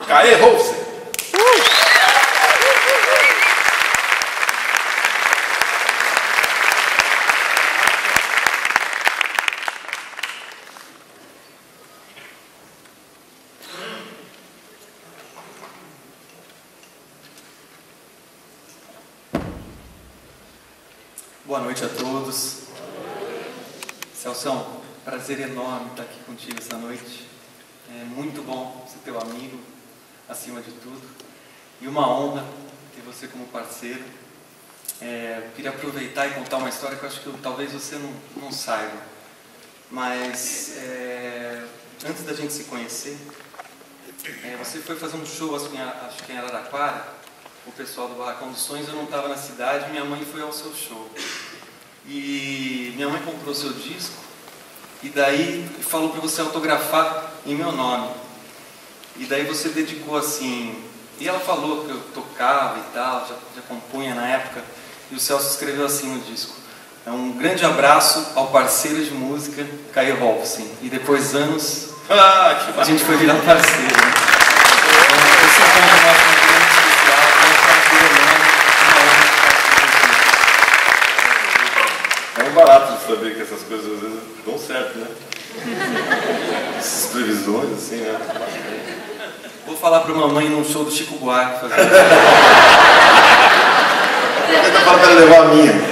Caê Rolfsen. Boa noite a todos. Celção, prazer enorme estar aqui contigo essa noite. É muito bom ser teu amigo, acima de tudo. E uma honra ter você como parceiro. Queria aproveitar e contar uma história que eu acho que talvez você não saiba. Mas antes da gente se conhecer, você foi fazer um show, acho que em Araraquara, o pessoal do Barracão dos Sonhos. Eu não estava na cidade, minha mãe foi ao seu show. E minha mãe comprou seu disco e daí falou para você autografar em meu nome. E daí você dedicou assim, e ela falou que eu tocava e tal, já compunha na época, e o Celso escreveu assim no disco: um grande abraço ao parceiro de música Caê Rolfsen. E depois anos a gente foi virar parceiro, né? Esse é um grande especial, É um barato de saber que essas coisas às vezes dão certo, né? Essas previsões, assim, né? Vou falar pra mamãe num show do Chico Buarque fazer isso. Ele tá falando para levar a minha.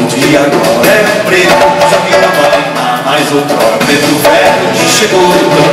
Outrora, preto velho que chegou